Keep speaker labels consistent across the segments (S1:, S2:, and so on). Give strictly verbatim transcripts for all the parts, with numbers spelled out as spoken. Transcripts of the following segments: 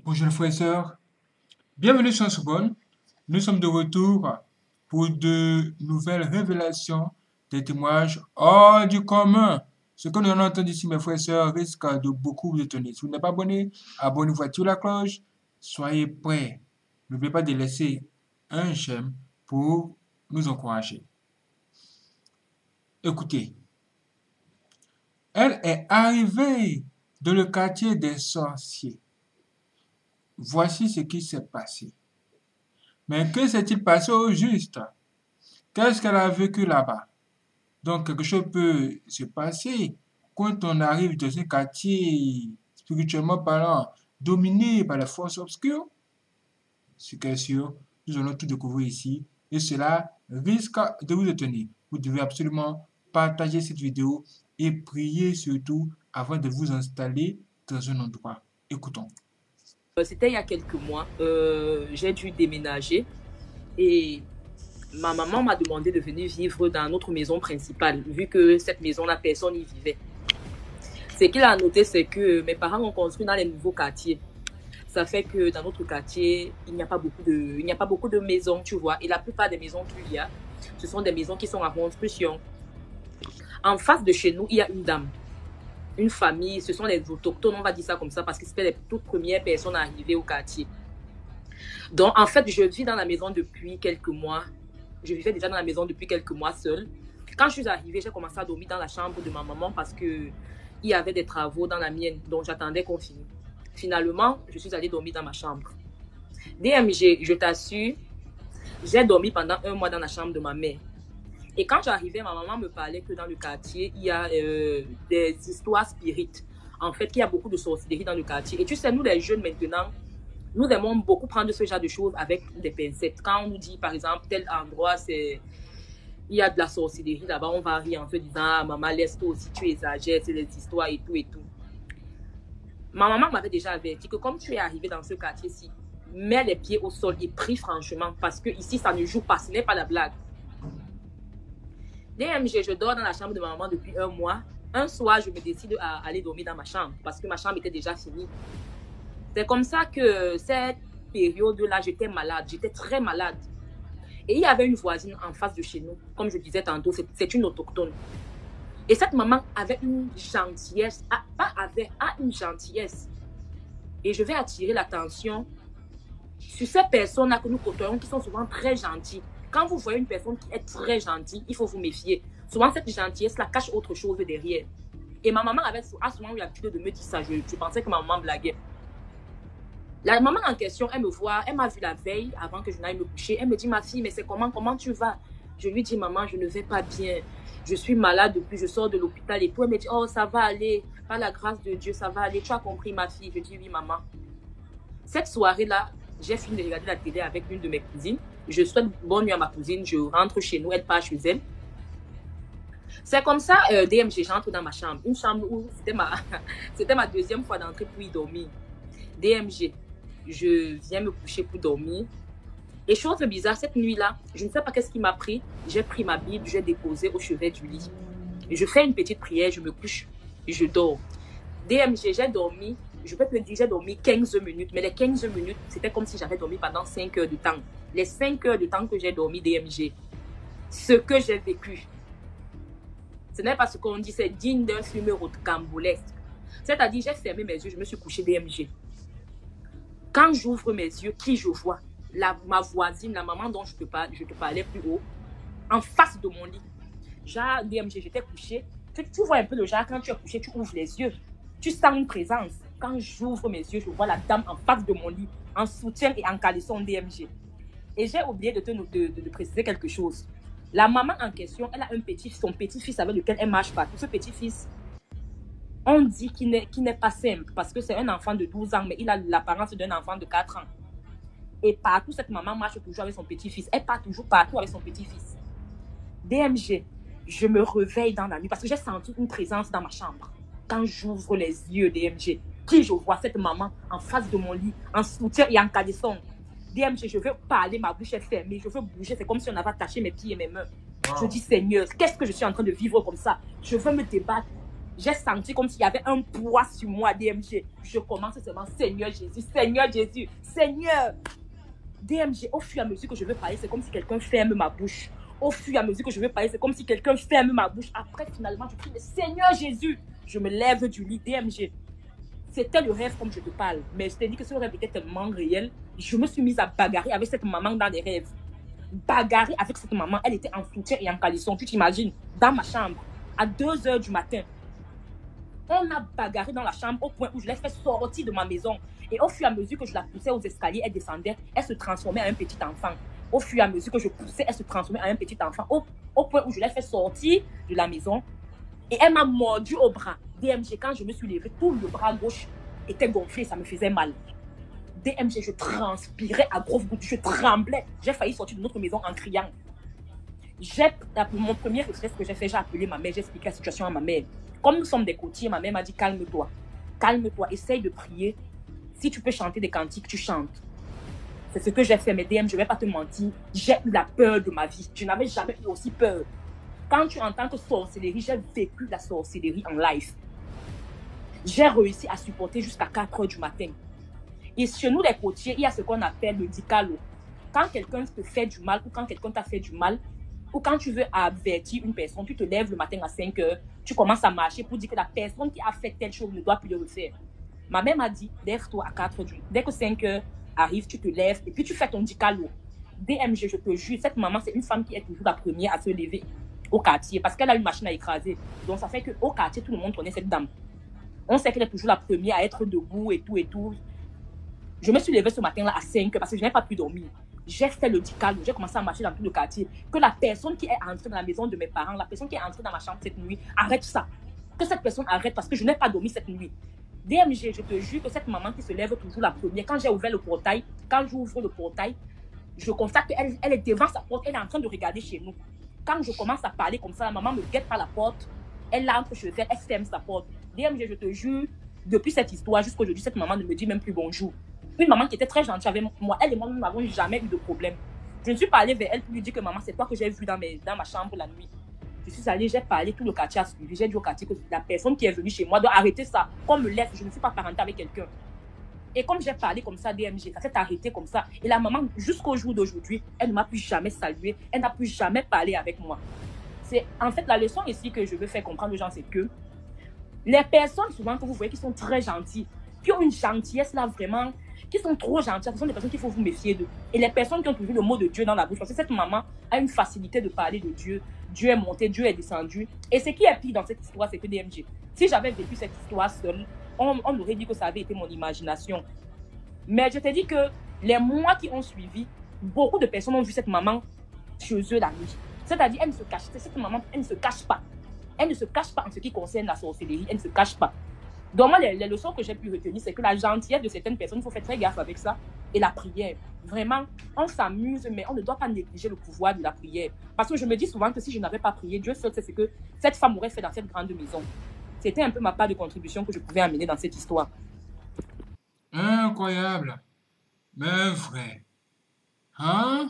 S1: Bonjour les frères et sœurs, bienvenue sur Sorbonne. Nous sommes de retour pour de nouvelles révélations des témoignages hors du commun. Ce que nous allons entendre ici, mes frères et sœurs, risque de beaucoup vous étonner. Si vous n'êtes pas abonné, abonnez-vous, activez la cloche, soyez prêts. N'oubliez pas de laisser un j'aime pour nous encourager. Écoutez, elle est arrivée dans le quartier des sorciers. Voici ce qui s'est passé. Mais que s'est-il passé au juste? Qu'est-ce qu'elle a vécu là-bas? Donc, quelque chose peut se passer quand on arrive dans un quartier, spirituellement parlant, dominé par les forces obscures. Ce qui est sûr, nous allons tout découvrir ici et cela risque de vous étonner. Vous devez absolument partager cette vidéo et prier surtout avant de vous installer dans un endroit. Écoutons.
S2: C'était il y a quelques mois, euh, j'ai dû déménager et ma maman m'a demandé de venir vivre dans notre maison principale, vu que cette maison-là, personne n'y vivait. Ce qu'il a noté, c'est que mes parents ont construit dans les nouveaux quartiers. Ça fait que dans notre quartier, il n'y a pas beaucoup de, il n'y a pas beaucoup de maisons, tu vois. Et la plupart des maisons qu'il y a, ce sont des maisons qui sont en construction. En face de chez nous, il y a une dame. Une famille, ce sont les autochtones, on va dire ça comme ça, parce que c'était les toutes premières personnes arrivées au quartier. Donc, en fait, je vis dans la maison depuis quelques mois. Je vivais déjà dans la maison depuis quelques mois seule. Quand je suis arrivée, j'ai commencé à dormir dans la chambre de ma maman parce qu'il y avait des travaux dans la mienne, donc j'attendais qu'on finisse. Finalement, je suis allée dormir dans ma chambre. D M G, je t'assure, j'ai dormi pendant un mois dans la chambre de ma mère. Et quand j'arrivais, ma maman me parlait que dans le quartier, il y a euh, des histoires spirites. En fait, il y a beaucoup de sorcellerie dans le quartier. Et tu sais, nous les jeunes maintenant, nous aimons beaucoup prendre ce genre de choses avec des pincettes. Quand on nous dit, par exemple, tel endroit, c'est il y a de la sorcellerie là-bas, on va rire en se disant, ah, maman, laisse-toi aussi, tu exagères, c'est des histoires et tout et tout. Ma maman m'avait déjà averti que comme tu es arrivé dans ce quartier-ci, mets les pieds au sol et prie franchement, parce que ici, ça ne joue pas, ce n'est pas la blague. D M G, je dors dans la chambre de ma maman depuis un mois. Un soir, je me décide à aller dormir dans ma chambre parce que ma chambre était déjà finie. C'est comme ça que cette période-là, j'étais malade. J'étais très malade. Et il y avait une voisine en face de chez nous. Comme je disais tantôt, c'est une autochtone. Et cette maman avait une gentillesse. Ah, pas avait, a une gentillesse. Et je vais attirer l'attention sur ces personnes-là que nous côtoyons qui sont souvent très gentilles. Quand vous voyez une personne qui est très gentille, il faut vous méfier. Souvent, cette gentillesse-là cache autre chose derrière. Et ma maman avait souvent eu l'habitude de me dire ça. Je, je pensais que ma maman blaguait. La maman en question, elle me voit, elle m'a vu la veille avant que je n'aille me coucher. Elle me dit, ma fille, mais c'est comment, comment tu vas? Je lui dis, maman, je ne vais pas bien. Je suis malade depuis, je sors de l'hôpital et tout. Elle me dit, oh, ça va aller. Par la grâce de Dieu, ça va aller. Tu as compris, ma fille? Je dis, oui, maman. Cette soirée-là, j'ai fini de regarder la télé avec une de mes cousines. Je souhaite bonne nuit à ma cousine. Je rentre chez nous, elle part chez elle. C'est comme ça, euh, D M G, j'entre dans ma chambre. Une chambre où c'était ma, c'était ma deuxième fois d'entrer pour y dormir. D M G, je viens me coucher pour dormir. Et chose bizarre, cette nuit-là, je ne sais pas qu'est-ce qui m'a pris. J'ai pris ma Bible, j'ai déposé au chevet du lit. Je fais une petite prière, je me couche, je dors. D M G, j'ai dormi, je peux te dire, j'ai dormi quinze minutes. Mais les quinze minutes, c'était comme si j'avais dormi pendant cinq heures de temps. Les cinq heures de temps que j'ai dormi, D M G, ce que j'ai vécu, ce n'est pas ce qu'on dit, c'est digne d'un film rocambolesque. C'est-à-dire, j'ai fermé mes yeux, je me suis couché D M G. Quand j'ouvre mes yeux, qui je vois? La, ma voisine, la maman dont je te, parle, je te parlais plus haut, en face de mon lit. Genre, D M G, j'étais couché. Tu, tu vois un peu le genre, quand tu es couché, tu ouvres les yeux. Tu sens une présence. Quand j'ouvre mes yeux, je vois la dame en face de mon lit, en soutien et en caleçon D M G. Et j'ai oublié de te de, de, de préciser quelque chose. La maman en question, elle a un petit, son petit-fils avec lequel elle marche partout. Ce petit-fils, on dit qu'il n'est qu'il n'est pas simple parce que c'est un enfant de douze ans, mais il a l'apparence d'un enfant de quatre ans. Et partout, cette maman marche toujours avec son petit-fils. Elle part toujours partout avec son petit-fils. D M G, je me réveille dans la nuit parce que j'ai senti une présence dans ma chambre. Quand j'ouvre les yeux, D M G, qui je vois? Cette maman en face de mon lit, en soutien et en caleçon. D M G, je veux parler, ma bouche est fermée, je veux bouger, c'est comme si on avait attaché mes pieds et mes mains. Wow. Je dis, Seigneur, qu'est-ce que je suis en train de vivre comme ça? Je veux me débattre. j'ai senti comme s'il y avait un poids sur moi, D M G. Je commence seulement, Seigneur Jésus, Seigneur Jésus, Seigneur. D M G, au fur et à mesure que je veux parler, c'est comme si quelqu'un ferme ma bouche. Au fur et à mesure que je veux parler, c'est comme si quelqu'un ferme ma bouche. Après, finalement, je crie, Seigneur Jésus. Je me lève du lit, D M G. C'était le rêve comme je te parle. Mais je t'ai dit que ce rêve était tellement réel. Je me suis mise à bagarrer avec cette maman dans les rêves. Bagarrer avec cette maman. Elle était en soutien et en caleçon. Tu t'imagines, dans ma chambre, à deux heures du matin. On a bagarré dans la chambre au point où je l'ai fait sortir de ma maison. Et au fur et à mesure que je la poussais aux escaliers, elle descendait, elle se transformait en un petit enfant. Au fur et à mesure que je poussais, elle se transformait en un petit enfant. Au, au point où je l'ai fait sortir de la maison. Et elle m'a mordu au bras. D M G, quand je me suis levée, tout le bras gauche était gonflé, ça me faisait mal. D M G, je transpirais à grosses gouttes, je tremblais. J'ai failli sortir de notre maison en criant. Mon premier réflexe que j'ai fait, j'ai appelé ma mère, j'ai expliqué la situation à ma mère. Comme nous sommes des côtiers, ma mère m'a dit calme-toi. Calme-toi, essaye de prier. Si tu peux chanter des cantiques, tu chantes. C'est ce que j'ai fait, mais D M, je ne vais pas te mentir. J'ai eu la peur de ma vie. Je n'avais jamais eu aussi peur. Quand tu entends que sorcellerie, j'ai vécu la sorcellerie en live. J'ai réussi à supporter jusqu'à quatre heures du matin. Et chez nous, les côtiers, il y a ce qu'on appelle le dicalo. Quand quelqu'un te fait du mal ou quand quelqu'un t'a fait du mal, ou quand tu veux avertir une personne, tu te lèves le matin à cinq heures, tu commences à marcher pour dire que la personne qui a fait telle chose ne doit plus le refaire. Ma mère m'a dit, lève-toi à quatre heures du matin. Dès que cinq heures arrive, tu te lèves et puis tu fais ton dicalo. D M G, je te jure, cette maman, c'est une femme qui est toujours la première à se lever au quartier parce qu'elle a une machine à écraser. Donc ça fait qu'au quartier, tout le monde connaît cette dame. On sait qu'elle est toujours la première à être debout et tout et tout. Je me suis levée ce matin-là à cinq heures parce que je n'ai pas pu dormir. J'ai fait le dicalo, j'ai commencé à marcher dans tout le quartier. Que la personne qui est entrée dans la maison de mes parents, la personne qui est entrée dans ma chambre cette nuit, arrête ça. Que cette personne arrête parce que je n'ai pas dormi cette nuit. D M G, je te jure que cette maman qui se lève toujours la première, quand j'ai ouvert le portail, quand j'ouvre le portail, je constate qu'elle elle est devant sa porte, elle est en train de regarder chez nous. Quand je commence à parler comme ça, la maman me guette par la porte, elle entre chez elle, elle ferme sa porte. D M G, je te jure, depuis cette histoire jusqu'à aujourd'hui, cette maman ne me dit même plus bonjour. Une maman qui était très gentille avec moi, elle et moi, nous n'avons jamais eu de problème. Je ne suis pas allée vers elle pour lui dire que maman, c'est toi que j'ai vu dans, mes, dans ma chambre la nuit. Je suis allée, j'ai parlé, tout le quartier a suivi. J'ai dit au quartier que la personne qui est venue chez moi doit arrêter ça. Qu'on me laisse, je ne suis pas parentée avec quelqu'un. Et comme j'ai parlé comme ça, D M G, ça s'est arrêté comme ça. Et la maman, jusqu'au jour d'aujourd'hui, elle ne m'a plus jamais salué. Elle n'a plus jamais parlé avec moi. C'est en fait la leçon ici que je veux faire comprendre aux gens, c'est que les personnes souvent que vous voyez qui sont très gentilles, qui ont une gentillesse là vraiment, qui sont trop gentilles, ce sont des personnes qu'il faut vous méfier d'eux. Et les personnes qui ont toujours le mot de Dieu dans la bouche, parce que cette maman a une facilité de parler de Dieu. Dieu est monté, Dieu est descendu. Et ce qui est pire dans cette histoire, c'est que D M G, si j'avais vécu cette histoire seule, on, on aurait dit que ça avait été mon imagination. Mais je te dis que les mois qui ont suivi, beaucoup de personnes ont vu cette maman chez eux la nuit. C'est-à-dire, elle ne se cache, cette maman, elle ne se cache pas. Elle ne se cache pas en ce qui concerne la sorcellerie, elle ne se cache pas. Donc moi, les, les leçons que j'ai pu retenir, c'est que la gentillesse de certaines personnes, il faut faire très gaffe avec ça. Et la prière, vraiment, on s'amuse, mais on ne doit pas négliger le pouvoir de la prière. Parce que je me dis souvent que si je n'avais pas prié, Dieu seul sait ce que cette femme aurait fait dans cette grande maison. C'était un peu ma part de contribution que je pouvais amener dans cette histoire.
S1: Incroyable. Mais vrai. Hein?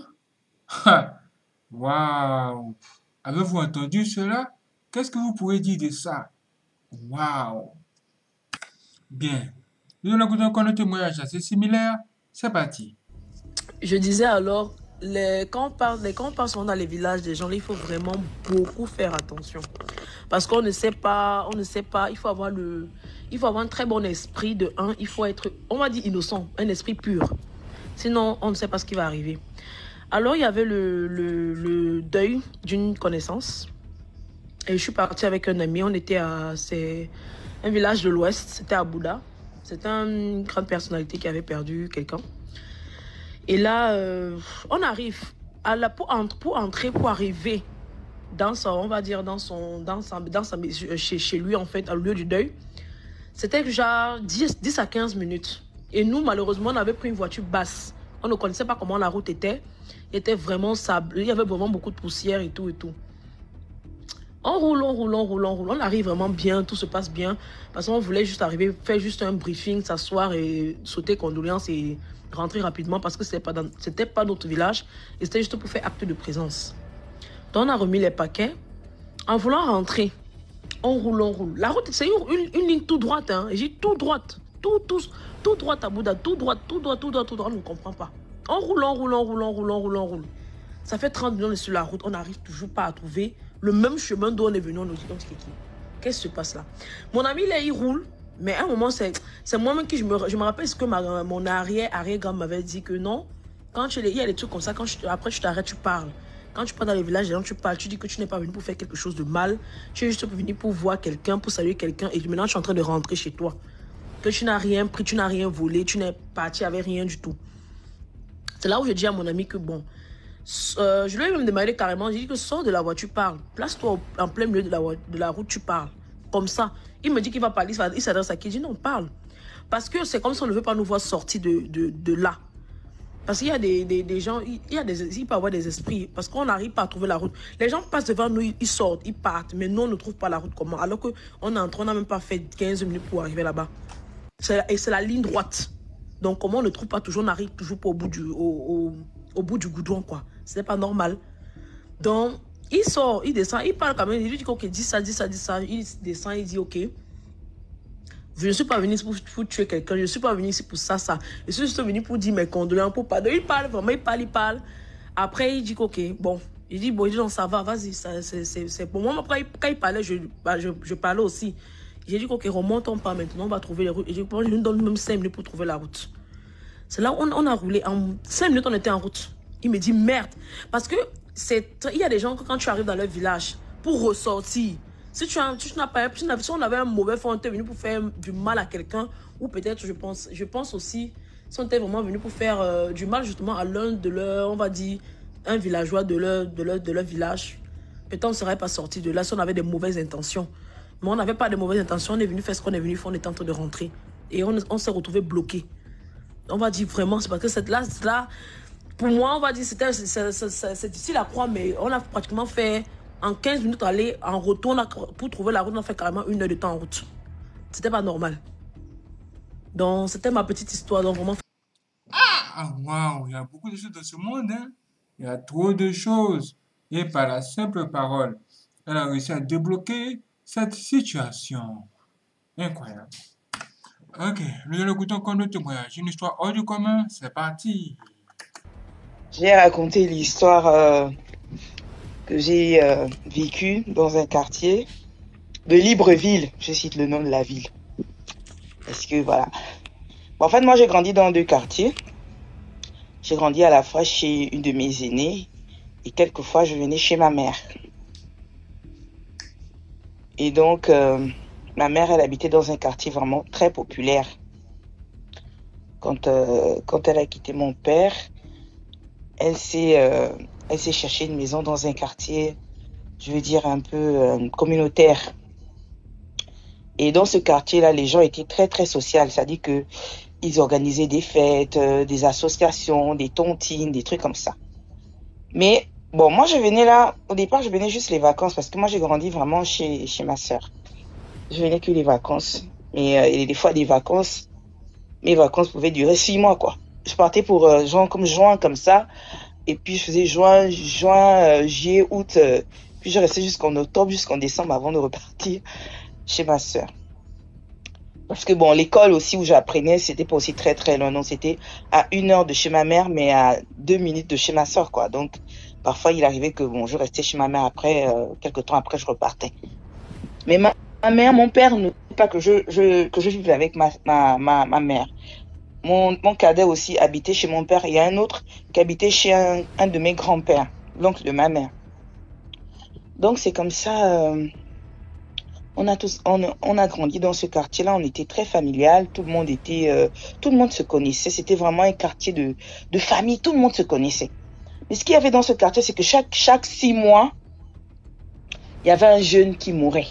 S1: Waouh! Avez-vous entendu cela? Qu'est-ce que vous pouvez dire de ça? Waouh! Bien. Nous allons écouter encore un témoignage assez similaire. C'est parti.
S3: Je disais alors, les, quand, on parle, les, quand on passe dans les villages des gens, il faut vraiment beaucoup faire attention. Parce qu'on ne sait pas, on ne sait pas, il faut avoir le, il faut avoir un très bon esprit de un, il faut être, on va dire innocent, un esprit pur. Sinon, on ne sait pas ce qui va arriver. Alors, il y avait le, le, le deuil d'une connaissance. Et je suis partie avec un ami, on était à, c'est un village de l'Ouest, c'était à Bouddha. C'était une grande personnalité qui avait perdu quelqu'un. Et là, euh, on arrive à la, pour, entre, pour entrer, pour arriver dans son, on va dire, dans son, dans sa, dans sa, chez, chez lui, en fait, au lieu du deuil. C'était genre dix, dix à quinze minutes. Et nous, malheureusement, on avait pris une voiture basse. On ne connaissait pas comment la route était. Il était vraiment sablé, il y avait vraiment beaucoup de poussière et tout et tout. On roule, on roule, on roule, on roule. On arrive vraiment bien, tout se passe bien. Parce qu'on voulait juste arriver, faire juste un briefing, s'asseoir et sauter condoléances et rentrer rapidement parce que ce n'était pas, c'était pas notre village. Et c'était juste pour faire acte de présence. Donc on a remis les paquets. En voulant rentrer, On roule, on roule. La route, c'est une, une, une ligne tout droite. Hein. J'ai tout droite. Tout, tout, tout droite à Bouddha. Tout droite, tout droit, tout droit, tout droit. On ne comprend pas. On roule, on roule, on roule, on roule, on roule, on roule. Ça fait trente minutes sur la route. On n'arrive toujours pas à trouver le même chemin d'où on est venu. On nous dit, qu'est-ce qui se passe là? Mon ami, là, il roule. Mais à un moment, c'est moi-même qui je me, je me rappelle ce que ma, mon arrière, arrière-grand m'avait dit que non. Quand tu, il y a des trucs comme ça, quand je, après tu t'arrêtes, tu parles. Quand tu pars dans les villages, les gens, tu parles, tu dis que tu n'es pas venu pour faire quelque chose de mal. Tu es juste venu pour voir quelqu'un, pour saluer quelqu'un. Et maintenant, tu es en train de rentrer chez toi. Que tu n'as rien pris, tu n'as rien volé, tu n'es parti avec rien du tout. C'est là où je dis à mon ami que bon, euh, je lui ai même demandé carrément, j'ai dit que sors de la voiture, parle. Place-toi en plein milieu de la, de la route, tu parles. Comme ça. Il me dit qu'il va parler, il s'adresse à qui? Il dit non, parle. Parce que c'est comme si on ne veut pas nous voir sortir de, de, de là. Parce qu'il y a des, des, des gens, il, y a des, il peut y avoir des esprits. Parce qu'on n'arrive pas à trouver la route. Les gens passent devant nous, ils sortent, ils partent. Mais nous, on ne trouve pas la route comment. Alors qu'on est en train, on n'a même pas fait quinze minutes pour arriver là-bas. Et c'est la ligne droite. Donc, comment on ne trouve pas toujours, on n'arrive toujours pas au bout du, au, au, au bout du goudron, quoi. Ce n'est pas normal. Donc, il sort, il descend, il parle quand même. Il lui dit, ok, dis ça, dis ça, dis ça. Il descend, il dit, ok. Je ne suis pas venu pour, pour tuer quelqu'un. Je ne suis pas venu ici pour ça, ça. Je suis juste venu pour dire mes condoléances, pour pardonner. Il parle vraiment, il parle, il parle. Après, il dit, ok, bon. Il dit, bon, il dit, non, ça va, vas-y. C'est pour moi. Après, quand il parlait, je, bah, je, je parlais aussi. J'ai dit, ok, remontons pas maintenant, on va trouver les routes. Et je nous donne même cinq minutes pour trouver la route. C'est là où on, on a roulé. En cinq minutes, on était en route. Il me dit, merde. Parce que il y a des gens, quand tu arrives dans leur village, pour ressortir, si tu n'as tu pas, si on avait un mauvais fond, on était venu pour faire du mal à quelqu'un, ou peut-être, je pense, je pense aussi, si on était vraiment venu pour faire euh, du mal justement à l'un de leurs, on va dire, un villageois de leur, de leur, de leur village, peut-être on ne serait pas sorti de là si on avait des mauvaises intentions. Mais on n'avait pas de mauvaises intentions, on est venu faire ce qu'on est venu faire, on était en train de rentrer. Et on, on s'est retrouvé bloqué. On va dire vraiment, c'est parce que cette là, là, pour moi, on va dire, c'était c'est difficile à croire, mais on a pratiquement fait, en quinze minutes, aller en retour, a, pour trouver la route, on a fait carrément une heure de temps en route. C'était pas normal. Donc, c'était ma petite histoire, donc vraiment.
S1: Ah, waouh, il y a beaucoup de choses dans ce monde, hein. Il y a trop de choses. Et par la simple parole, elle a réussi à débloquer cette situation. Incroyable. Ok, nous allons écouter encore notre témoignage. Une histoire hors du commun, c'est parti.
S4: J'ai raconté l'histoire euh, que j'ai euh, vécue dans un quartier de Libreville. Je cite le nom de la ville. Parce que voilà. Bon, en fait, moi, j'ai grandi dans deux quartiers. J'ai grandi à la fois chez une de mes aînées et quelquefois, je venais chez ma mère. Et donc, euh, ma mère, elle habitait dans un quartier vraiment très populaire. Quand, euh, quand elle a quitté mon père, elle s'est euh, elle s'est cherché une maison dans un quartier, je veux dire, un peu euh, communautaire. Et dans ce quartier-là, les gens étaient très, très sociaux. C'est-à-dire que ils organisaient des fêtes, euh, des associations, des tontines, des trucs comme ça. Mais bon, moi, je venais là, au départ, je venais juste les vacances parce que moi, j'ai grandi vraiment chez, chez ma sœur. Je venais que les vacances. Et, euh, et des fois, des vacances, mes vacances pouvaient durer six mois, quoi. Je partais pour euh, juin, comme juin, comme ça. Et puis, je faisais juin, juin, euh, juillet, août. Euh, puis, je restais jusqu'en octobre, jusqu'en décembre avant de repartir chez ma sœur. Parce que bon, l'école aussi où j'apprenais, c'était pas aussi très très loin. Donc c'était à une heure de chez ma mère, mais à deux minutes de chez ma soeur, quoi. Donc parfois il arrivait que bon, je restais chez ma mère après, euh, quelques temps après je repartais. Mais ma, ma mère, mon père ne veut pas que je, je que je vive avec ma ma ma, ma mère. Mon mon cadet aussi habitait chez mon père. Il y a un autre qui habitait chez un, un de mes grands-pères, l'oncle de ma mère. Donc c'est comme ça. Euh, On a tous, on, on a grandi dans ce quartier-là. On était très familial. Tout le monde était, euh, tout le monde se connaissait. C'était vraiment un quartier de, de famille. Tout le monde se connaissait. Mais ce qu'il y avait dans ce quartier, c'est que chaque, chaque six mois, il y avait un jeune qui mourait.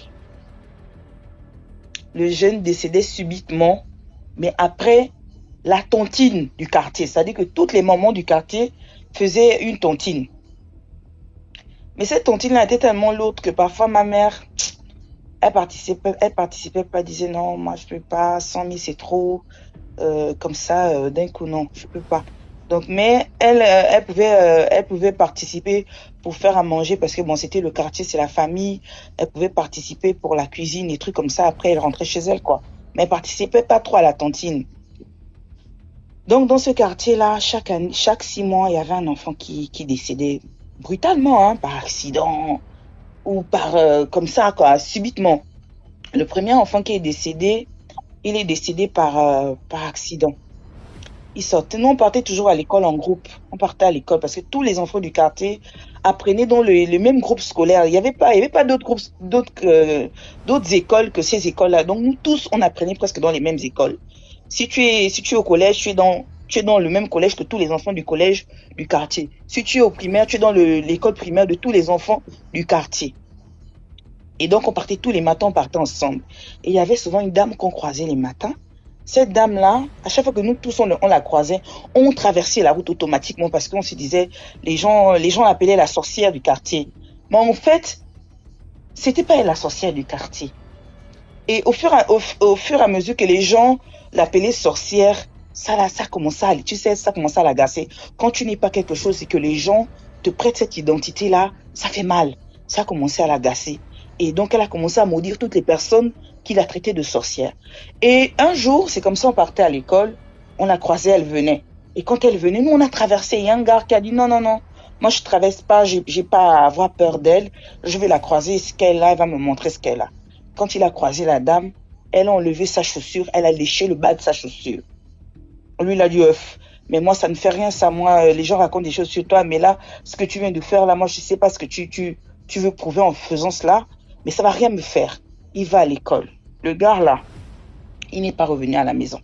S4: Le jeune décédait subitement, mais après la tontine du quartier. C'est-à-dire que toutes les mamans du quartier faisaient une tontine. Mais cette tontine-là était tellement lourde que parfois ma mère, Elle participait, elle participait pas, elle disait non, moi je peux pas, cent mille c'est trop, euh, comme ça, euh, d'un coup non, je peux pas. Donc, mais elle, euh, elle pouvait, euh, elle pouvait participer pour faire à manger parce que bon, c'était le quartier, c'est la famille. Elle pouvait participer pour la cuisine, des trucs comme ça. Après, elle rentrait chez elle, quoi. Mais elle participait pas trop à la cantine. Donc, dans ce quartier-là, chaque année, chaque six mois, il y avait un enfant qui, qui décédait brutalement, hein, par accident ou par euh, comme ça, quoi, subitement. Le premier enfant qui est décédé, il est décédé par, euh, par accident. Il sortait, nous on partait toujours à l'école en groupe. On partait à l'école parce que tous les enfants du quartier apprenaient dans le, le même groupe scolaire. Il n'y avait pas, il y avait pas d'autres groupes, d'autres, euh, d'autres écoles que ces écoles-là. Donc nous tous, on apprenait presque dans les mêmes écoles. Si tu es, si tu es au collège, tu es dans, tu es dans le même collège que tous les enfants du collège du quartier. Si tu es au primaire, tu es dans le, l'école primaire de tous les enfants du quartier. Et donc on partait tous les matins, on partait ensemble. Et il y avait souvent une dame qu'on croisait les matins. Cette dame-là, à chaque fois que nous tous on, on la croisait, on traversait la route automatiquement parce qu'on se disait, les gens, les gens l'appelaient la sorcière du quartier. Mais en fait, c'était pas elle la sorcière du quartier. Et au fur, et à, au, au fur et à mesure que les gens l'appelaient sorcière, ça, là, ça commençait à, tu sais, ça commençait à l'agacer. Quand tu n'es pas quelque chose et que les gens te prêtent cette identité-là, ça fait mal. Ça a commencé à l'agacer. Et donc, elle a commencé à maudire toutes les personnes qui la traitaient de sorcière. Et un jour, c'est comme ça, on partait à l'école, on la croisait, elle venait. Et quand elle venait, nous, on a traversé. Il y a un gars qui a dit, non, non, non, moi, je traverse pas, j'ai, j'ai pas à avoir peur d'elle. Je vais la croiser, ce qu'elle a, elle va me montrer ce qu'elle a. Quand il a croisé la dame, elle a enlevé sa chaussure, elle a léché le bas de sa chaussure. Lui, il a dit, œuf. Mais moi, ça ne fait rien, ça, moi, les gens racontent des choses sur toi, mais là, ce que tu viens de faire, là, moi, je sais pas ce que tu, tu, tu veux prouver en faisant cela, mais ça va rien me faire. Il va à l'école. Le gars, là, il n'est pas revenu à la maison.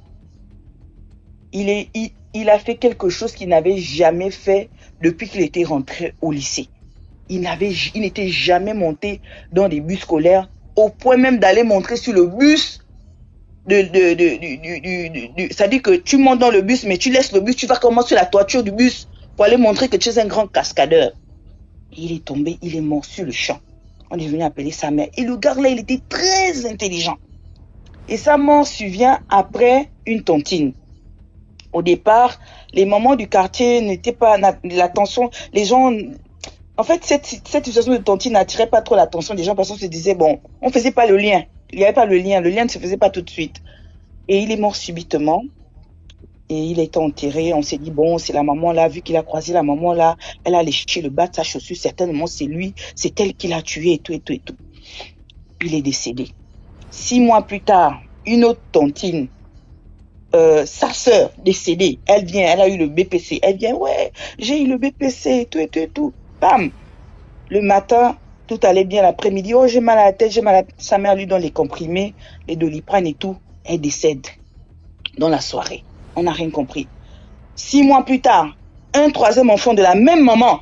S4: Il, est, il, il a fait quelque chose qu'il n'avait jamais fait depuis qu'il était rentré au lycée. Il n'avait, il n'était jamais monté dans des bus scolaires, au point même d'aller montrer sur le bus de, de, de, du, du, du, du, du, c'est-à-dire que tu montes dans le bus, mais tu laisses le bus, tu vas commencer sur la toiture du bus pour aller montrer que tu es un grand cascadeur. Il est tombé, il est mort sur le champ. On est venu appeler sa mère. Et le gars là, il était très intelligent. Et sa mort survient après une tontine. Au départ, les mamans du quartier n'étaient pas l'attention. Les gens, en fait, cette, cette situation de tontine n'attirait pas trop l'attention des gens parce qu'on se disait, bon, on faisait pas le lien. Il n'y avait pas le lien. Le lien ne se faisait pas tout de suite. Et il est mort subitement. Et il a été enterré. On s'est dit, bon, c'est la maman là. Vu qu'il a croisé la maman là, elle a léché le bas de sa chaussure. Certainement, c'est lui. C'est elle qui l'a tué et tout et tout et tout. Il est décédé. Six mois plus tard, une autre tontine, euh, sa sœur décédée, elle vient, elle a eu le B P C. Elle vient, ouais, j'ai eu le B P C et tout et tout et tout. Bam! Le matin, tout allait bien. L'après-midi, oh, j'ai mal à la tête, j'ai mal à la tête. Sa mère lui donne les comprimés, les Doliprane et tout. Elle décède dans la soirée. On n'a rien compris. Six mois plus tard, un troisième enfant de la même maman.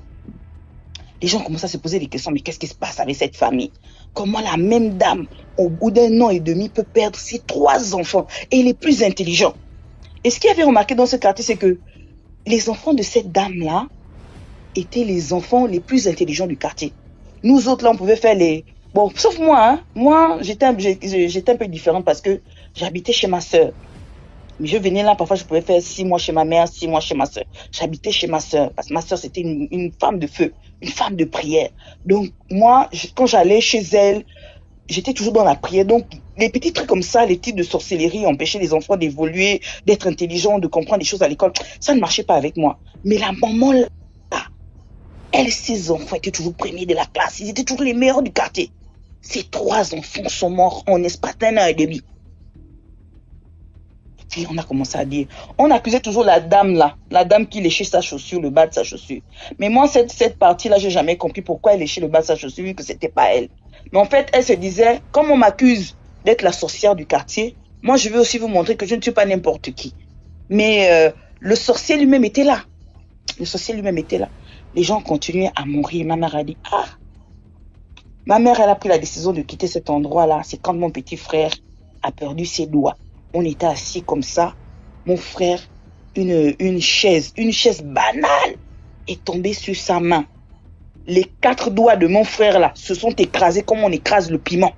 S4: Les gens commencent à se poser des questions. Mais qu'est-ce qui se passe avec cette famille? Comment la même dame, au bout d'un an et demi, peut perdre ses trois enfants et les plus intelligents? Et ce qu'il y avait remarqué dans ce quartier, c'est que les enfants de cette dame-là étaient les enfants les plus intelligents du quartier. Nous autres, là, on pouvait faire les... Bon, sauf moi, hein. Moi, j'étais un, j'étais un peu différente parce que j'habitais chez ma sœur. Mais je venais là, parfois je pouvais faire six mois chez ma mère, six mois chez ma soeur. J'habitais chez ma soeur, parce que ma soeur c'était une, une femme de feu, une femme de prière. Donc moi, je, quand j'allais chez elle, j'étais toujours dans la prière. Donc les petits trucs comme ça, les titres de sorcellerie, empêcher les enfants d'évoluer, d'être intelligents, de comprendre des choses à l'école, ça ne marchait pas avec moi. Mais la maman là, elle et ses enfants étaient toujours premiers de la classe, ils étaient toujours les meilleurs du quartier. Ces trois enfants sont morts en espace d'un an et demi. Puis on a commencé à dire, on accusait toujours la dame là, la dame qui léchait sa chaussure, le bas de sa chaussure. Mais moi, cette, cette partie-là, j'ai jamais compris pourquoi elle léchait le bas de sa chaussure, vu que c'était pas elle. Mais en fait, elle se disait, comme on m'accuse d'être la sorcière du quartier, moi, je veux aussi vous montrer que je ne suis pas n'importe qui. Mais euh, le sorcier lui-même était là. Le sorcier lui-même était là. Les gens continuaient à mourir. Ma mère a dit, ah, ma mère, elle a pris la décision de quitter cet endroit-là. C'est quand mon petit frère a perdu ses doigts. On était assis comme ça. Mon frère, une, une chaise, une chaise banale est tombée sur sa main. Les quatre doigts de mon frère là se sont écrasés comme on écrase le piment.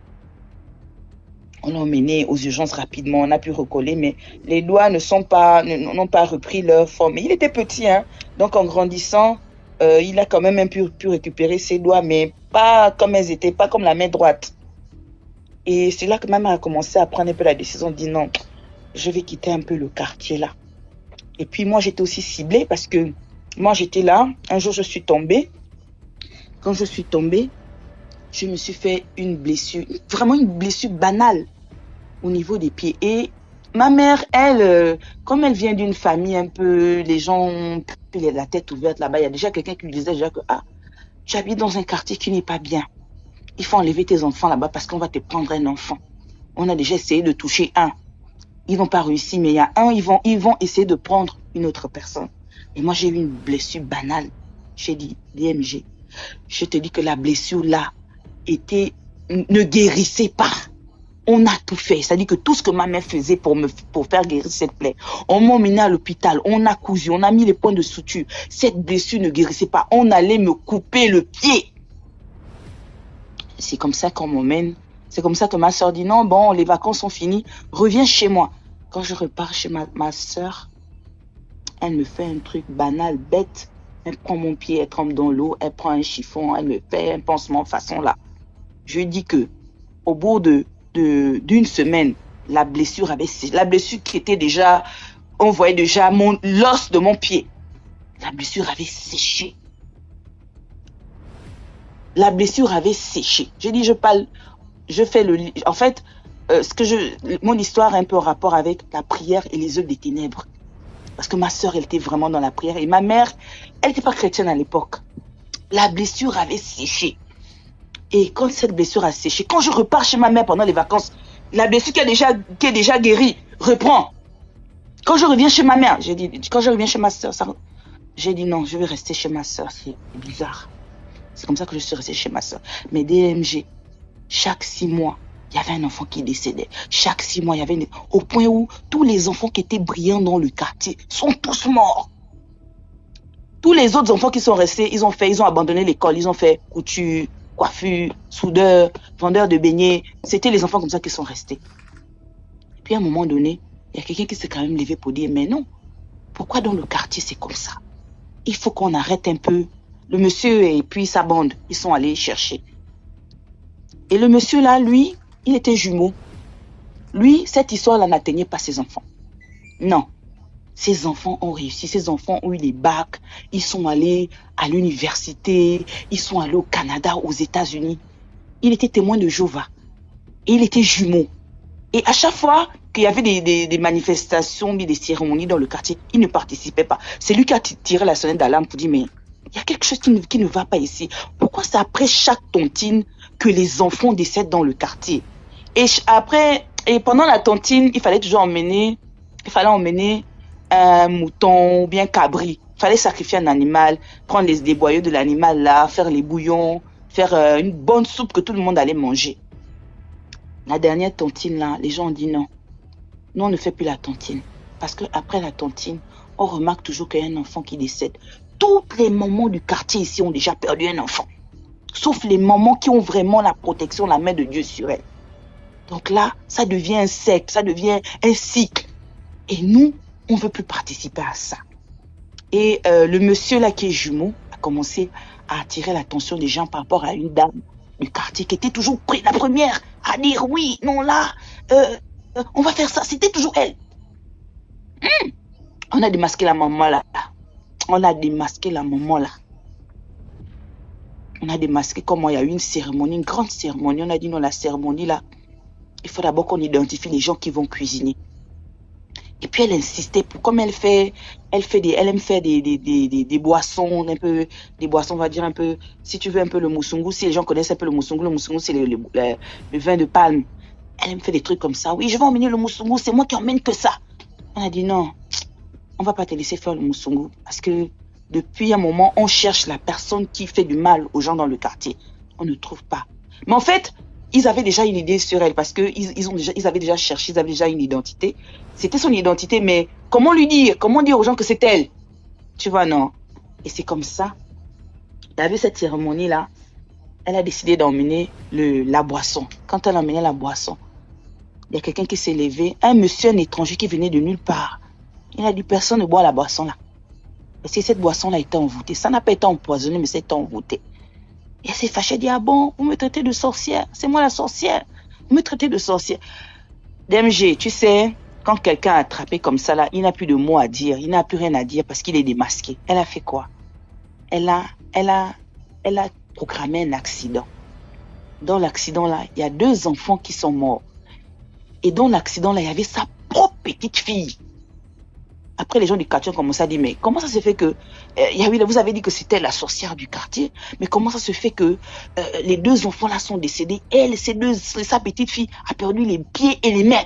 S4: On l'a emmené aux urgences rapidement, on a pu recoller, mais les doigts ne sont pas, n'ont pas repris leur forme. Il était petit, hein. Donc en grandissant, euh, il a quand même pu, pu récupérer ses doigts, mais pas comme elles étaient, pas comme la main droite. Et c'est là que ma mère a commencé à prendre un peu la décision de dire non, je vais quitter un peu le quartier là. Et puis moi, j'étais aussi ciblée parce que moi, j'étais là. Un jour, je suis tombée. Quand je suis tombée, je me suis fait une blessure, vraiment une blessure banale au niveau des pieds. Et ma mère, elle, euh, comme elle vient d'une famille un peu, les gens ont la tête ouverte là-bas, il y a déjà quelqu'un qui lui disait déjà que ah, tu habites dans un quartier qui n'est pas bien. Il faut enlever tes enfants là-bas parce qu'on va te prendre un enfant. On a déjà essayé de toucher un. Ils n'ont pas réussi, mais il y a un, ils vont, ils vont essayer de prendre une autre personne. Et moi, j'ai eu une blessure banale. J'ai dit, D M G, je te dis que la blessure là était, ne guérissait pas. On a tout fait. C'est-à-dire que tout ce que ma mère faisait pour me, pour faire guérir cette plaie, on m'a emmené à l'hôpital, on a cousu, on a mis les points de suture. Cette blessure ne guérissait pas. On allait me couper le pied. C'est comme ça qu'on m'emmène. C'est comme ça que ma soeur dit non, bon, les vacances sont finies, reviens chez moi. Quand je repars chez ma, ma soeur, elle me fait un truc banal, bête. Elle prend mon pied, elle trempe dans l'eau, elle prend un chiffon, elle me fait un pansement façon là. Je dis que au bout de de d'une semaine, la blessure avait la blessure qui était déjà, on voyait déjà mon l'os de mon pied. La blessure avait séché. La blessure avait séché. Je dis, je parle, je fais le, en fait, euh, ce que je, mon histoire a un peu en rapport avec la prière et les œuvres des ténèbres. Parce que ma soeur, elle était vraiment dans la prière. Et ma mère, elle n'était pas chrétienne à l'époque. La blessure avait séché. Et quand cette blessure a séché, quand je repars chez ma mère pendant les vacances, la blessure qui, a déjà, qui est déjà guérie reprend. Quand je reviens chez ma mère, j'ai dit, quand je reviens chez ma soeur, ça, j'ai dit non, je vais rester chez ma soeur. C'est bizarre. C'est comme ça que je suis restée chez ma soeur. Mais D M G, chaque six mois, il y avait un enfant qui décédait. Chaque six mois, il y avait une... au point où tous les enfants qui étaient brillants dans le quartier sont tous morts. Tous les autres enfants qui sont restés, ils ont fait, ils ont abandonné l'école, ils ont fait couture, coiffure, soudeur, vendeur de beignets. C'était les enfants comme ça qui sont restés. Et puis à un moment donné, il y a quelqu'un qui s'est quand même levé pour dire, mais non, pourquoi dans le quartier c'est comme ça? Il faut qu'on arrête un peu. Le monsieur et puis sa bande, ils sont allés chercher. Et le monsieur là, lui, il était jumeau. Lui, cette histoire-là n'atteignait pas ses enfants. Non. Ses enfants ont réussi. Ses enfants ont eu des bacs. Ils sont allés à l'université. Ils sont allés au Canada, aux États-Unis. Il était témoin de Jéhovah. Et il était jumeau. Et à chaque fois qu'il y avait des, des, des manifestations, des cérémonies dans le quartier, il ne participait pas. C'est lui qui a tiré la sonnette d'alarme pour dire, mais il y a quelque chose qui ne, qui ne va pas ici. Pourquoi c'est après chaque tontine que les enfants décèdent dans le quartier? Et après, et pendant la tontine, il fallait toujours emmener, il fallait emmener un mouton ou bien cabri. Il fallait sacrifier un animal, prendre les déboyaux de l'animal là, faire les bouillons, faire euh, une bonne soupe que tout le monde allait manger. La dernière tontine là, les gens ont dit non. Nous, on ne fait plus la tontine. Parce qu'après la tontine, on remarque toujours qu'il y a un enfant qui décède. Tous les mamans du quartier ici ont déjà perdu un enfant. Sauf les mamans qui ont vraiment la protection, la main de Dieu sur elles. Donc là, ça devient un cercle, ça devient un cycle. Et nous, on ne veut plus participer à ça. Et euh, le monsieur là qui est jumeau a commencé à attirer l'attention des gens par rapport à une dame du quartier qui était toujours près, la première à dire oui, non là, euh, euh, on va faire ça. C'était toujours elle. Hum. On a démasqué la maman là. On a démasqué la maman là. On a démasqué comment il y a eu une cérémonie, une grande cérémonie. On a dit non, la cérémonie là, il faut d'abord qu'on identifie les gens qui vont cuisiner. Et puis elle insistait pour, comme elle fait, elle fait des, elle aime faire des, des, des, des, des boissons, un peu, des boissons, on va dire un peu, si tu veux un peu le moussoungou, si les gens connaissent un peu le moussoungou, le moussoungou c'est le, le, le, le vin de palme. Elle aime faire des trucs comme ça. Oui, je vais emmener le moussoungou, c'est moi qui emmène que ça. On a dit non, on va pas te laisser faire le moussoungou parce que depuis un moment, on cherche la personne qui fait du mal aux gens dans le quartier. On ne trouve pas. Mais en fait, ils avaient déjà une idée sur elle parce que ils, ils ont déjà, ils avaient déjà cherché, ils avaient déjà une identité. C'était son identité, mais comment lui dire, comment dire aux gens que c'est elle? Tu vois, non. Et c'est comme ça. Tu as vu cette cérémonie-là? Elle a décidé d'emmener le, la boisson. Quand elle a emmené la boisson, il y a quelqu'un qui s'est levé, un monsieur, un étranger qui venait de nulle part. Il a dit, personne ne boit la boisson là. Parce que cette boisson-là était envoûtée. Ça n'a pas été empoisonné, mais c'était envoûté. Et elle s'est fâchée, elle dit, ah bon, vous me traitez de sorcière. C'est moi la sorcière. Vous me traitez de sorcière. D M G, tu sais, quand quelqu'un a attrapé comme ça, là, il n'a plus de mots à dire. Il n'a plus rien à dire parce qu'il est démasqué. Elle a fait quoi? Elle a, elle a, elle a programmé un accident. Dans l'accident-là, il y a deux enfants qui sont morts. Et dans l'accident-là, il y avait sa propre petite fille. Après, les gens du quartier ont commencé à dire, mais comment ça se fait que... Euh, vous avez dit que c'était la sorcière du quartier, mais comment ça se fait que euh, les deux enfants-là sont décédés? Elle, ses deux, sa petite fille, a perdu les pieds et les mains.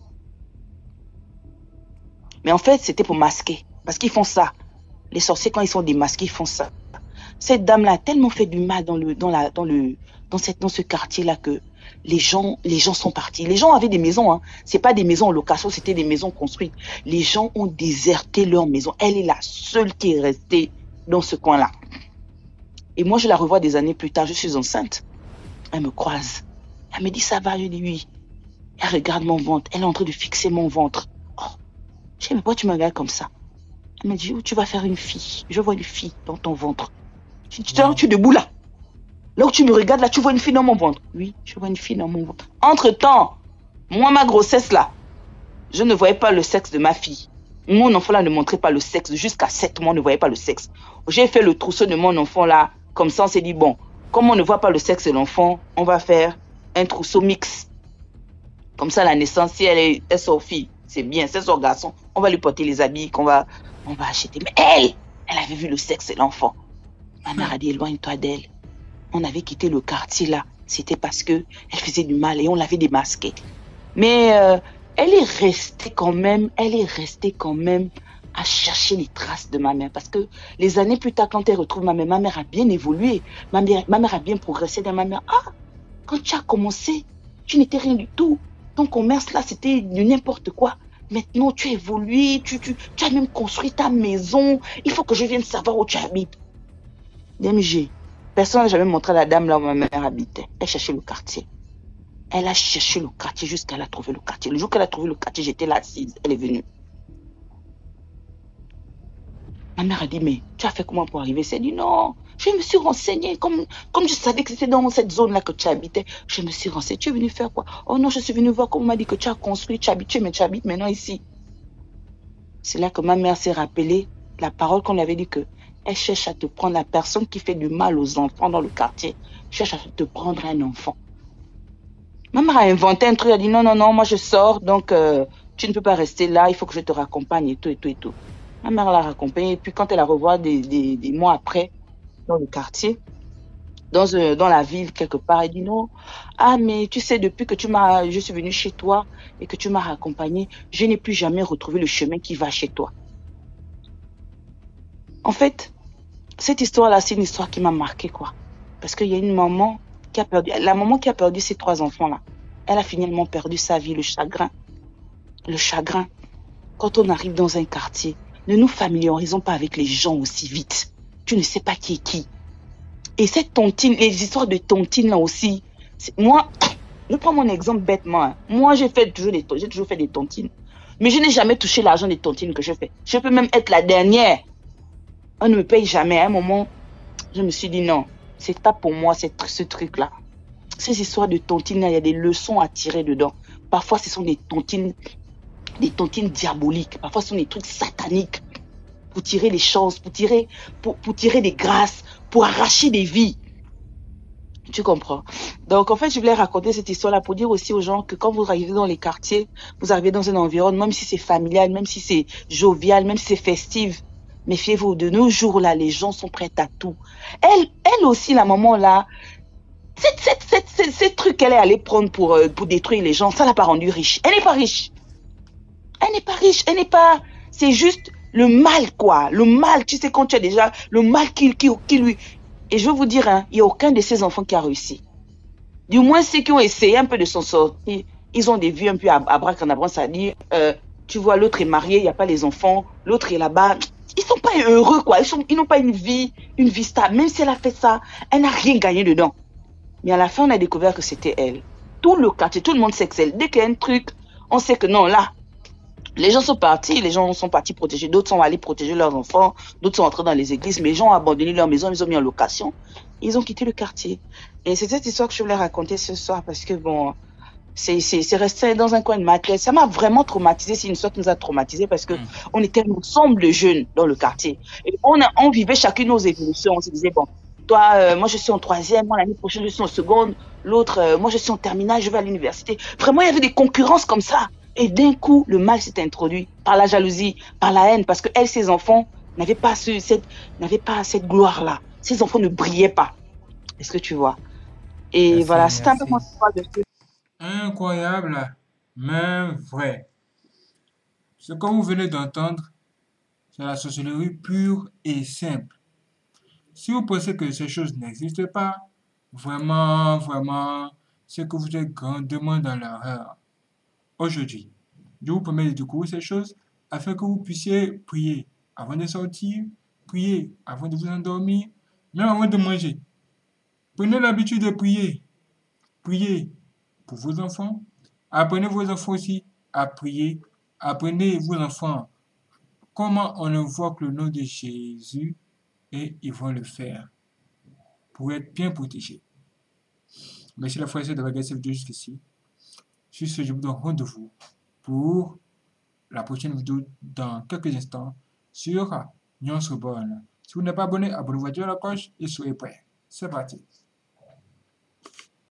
S4: Mais en fait, c'était pour masquer. Parce qu'ils font ça. Les sorciers, quand ils sont démasqués, ils font ça. Cette dame-là a tellement fait du mal dans, le, dans, la, dans, le, dans, cette, dans ce quartier-là que les gens, les gens sont partis. Les gens avaient des maisons. Hein. Ce n'est pas des maisons en location, c'était des maisons construites. Les gens ont déserté leur maison. Elle est la seule qui est restée dans ce coin-là. Et moi, je la revois des années plus tard. Je suis enceinte. Elle me croise. Elle me dit, ça va? Je dis oui. Elle regarde mon ventre. Elle est en train de fixer mon ventre. Oh, je sais, mais pourquoi tu me regardes comme ça? Elle me dit, oh, tu vas faire une fille. Je vois une fille dans ton ventre. Je dis, wow. Tu es debout là. Là où tu me regardes, là, tu vois une fille dans mon ventre. Oui, je vois une fille dans mon ventre. Entre-temps, moi, ma grossesse là, je ne voyais pas le sexe de ma fille. Mon enfant là ne montrait pas le sexe. Jusqu'à sept mois, on ne voyait pas le sexe. J'ai fait le trousseau de mon enfant là. Comme ça, on s'est dit, bon, comme on ne voit pas le sexe de l'enfant, on va faire un trousseau mix. Comme ça, la naissance, si elle est, elle sort fille, c'est bien. Si elle sort garçon, on va lui porter les habits qu'on va, on va acheter. Mais elle, elle avait vu le sexe de l'enfant. Ma mère a dit, éloigne-toi d'elle. On avait quitté le quartier là. C'était parce que elle faisait du mal et on l'avait démasquée. Mais euh, elle est restée quand même, elle est restée quand même à chercher les traces de ma mère. Parce que les années plus tard, quand elle retrouve ma mère, ma mère a bien évolué. Ma mère, ma mère a bien progressé dans ma mère. Ah, quand tu as commencé, tu n'étais rien du tout. Ton commerce là, c'était de n'importe quoi. Maintenant, tu as évolué, tu, tu, tu as même construit ta maison. Il faut que je vienne savoir où tu habites. D M G, personne n'a jamais montré à la dame là où ma mère habitait. Elle cherchait le quartier. Elle a cherché le quartier jusqu'à elle a trouvé le quartier. Le jour qu'elle a trouvé le quartier, j'étais là assise. Elle est venue. Ma mère a dit, mais tu as fait comment pour arriver? Elle a dit, non, je me suis renseignée. Comme, comme je savais que c'était dans cette zone-là que tu habitais, je me suis renseignée. Tu es venue faire quoi? Oh non, je suis venue voir comment on m'a dit que tu as construit, tu habites, mais tu habites maintenant ici. C'est là que ma mère s'est rappelée la parole qu'on lui avait dit que elle cherche à te prendre, la personne qui fait du mal aux enfants dans le quartier, cherche à te prendre un enfant. Ma mère a inventé un truc, elle a dit non, non, non, moi je sors, donc euh, tu ne peux pas rester là, il faut que je te raccompagne et tout, et tout, et tout. Ma mère l'a raccompagnée, et puis quand elle la revoit des, des, des mois après, dans le quartier, dans, euh, dans la ville quelque part, elle dit non, ah mais tu sais, depuis que tu m'as, je suis venue chez toi et que tu m'as raccompagnée, je n'ai plus jamais retrouvé le chemin qui va chez toi. En fait, cette histoire-là, c'est une histoire qui m'a marqué, quoi. Parce qu'il y a une maman qui a perdu, la maman qui a perdu ses trois enfants-là, elle a finalement perdu sa vie, le chagrin. Le chagrin. Quand on arrive dans un quartier, ne nous familiarisons pas avec les gens aussi vite. Tu ne sais pas qui est qui. Et cette tontine, les histoires de tontine là aussi, moi, je prends mon exemple bêtement. Hein. Moi, j'ai fait toujours des, j'ai toujours fait des tontines. Mais je n'ai jamais touché l'argent des tontines que je fais. Je peux même être la dernière. On ne me paye jamais. À un moment, je me suis dit non, c'est pas pour moi cette, ce truc-là. Ces histoires de tontines, il y a des leçons à tirer dedans. Parfois, ce sont des tontines, des tontines diaboliques. Parfois, ce sont des trucs sataniques pour tirer les chances, pour tirer, pour, pour tirer des grâces, pour arracher des vies. Tu comprends? Donc, en fait, je voulais raconter cette histoire-là pour dire aussi aux gens que quand vous arrivez dans les quartiers, vous arrivez dans un environnement, même si c'est familial, même si c'est jovial, même si c'est festif, méfiez-vous, de nos jours là, les gens sont prêts à tout. Elle, elle aussi, la maman là, cette, cette, cette, cette, cette truc qu'elle est allée prendre pour, euh, pour détruire les gens, ça l'a pas rendue riche. Elle n'est pas riche. Elle n'est pas riche. Elle n'est pas. C'est juste le mal quoi. Le mal, tu sais quand tu as déjà le mal qui, qui, qui lui. Et je veux vous dire, hein, il n'y a aucun de ces enfants qui a réussi. Du moins ceux qui ont essayé un peu de s'en sortir, ils ont des vues un peu à, à bras-canabras, c'est-à-dire, euh, tu vois, l'autre est marié, il n'y a pas les enfants, l'autre est là-bas. Ils sont pas heureux, quoi. Ils sont, ils n'ont pas une vie, une vie stable. Même si elle a fait ça, elle n'a rien gagné dedans. Mais à la fin, on a découvert que c'était elle. Tout le quartier, tout le monde sait que c'est elle. Dès qu'il y a un truc, on sait que non, là, Les gens sont partis, les gens sont partis protéger, d'autres sont allés protéger leurs enfants, d'autres sont entrés dans les églises, mais les gens ont abandonné leur maison, ils ont mis en location, ils ont quitté le quartier. Et c'est cette histoire que je voulais raconter ce soir parce que bon, c'est c'est c'est resté dans un coin de ma tête. Ça m'a vraiment traumatisé. C'est une histoire qui nous a traumatisé parce que
S1: Hmm.
S4: on était un ensemble de jeunes dans le quartier et on a, on vivait chacune nos évolutions. On se disait bon, toi, euh, moi je suis en troisième, moi l'année prochaine je suis en seconde, l'autre, euh, moi je suis en terminale, je vais à l'université. Vraiment, il y avait des concurrences comme ça. Et d'un coup, le mal s'est introduit par la jalousie, par la haine, parce que elle, ses enfants n'avaient pas ce, cette, n'avaient pas cette gloire-là. Ses enfants ne brillaient pas. Est-ce que tu vois? Et
S1: Merci,
S4: voilà, c'était un peu mon
S1: merci.
S4: histoire de ce.
S1: Incroyable, mais vrai. Ce que vous venez d'entendre, c'est la sorcellerie pure et simple. Si vous pensez que ces choses n'existent pas, vraiment, vraiment, c'est que vous êtes grandement dans l'erreur. Aujourd'hui, je vous promets de découvrir ces choses afin que vous puissiez prier avant de sortir, prier avant de vous endormir, même avant de manger. Prenez l'habitude de prier. Priez pour vos enfants. Apprenez vos enfants aussi à prier. Apprenez vos enfants comment on invoque le nom de Jésus et ils vont le faire pour être bien protégés. Merci la frère d'avoir regardé cette vidéo jusqu'ici. Sur ce, je vous donne rendez-vous pour la prochaine vidéo dans quelques instants sur Nuance Reborn. Si vous n'êtes pas abonné, abonnez-vous à la cloche et soyez prêts. C'est parti.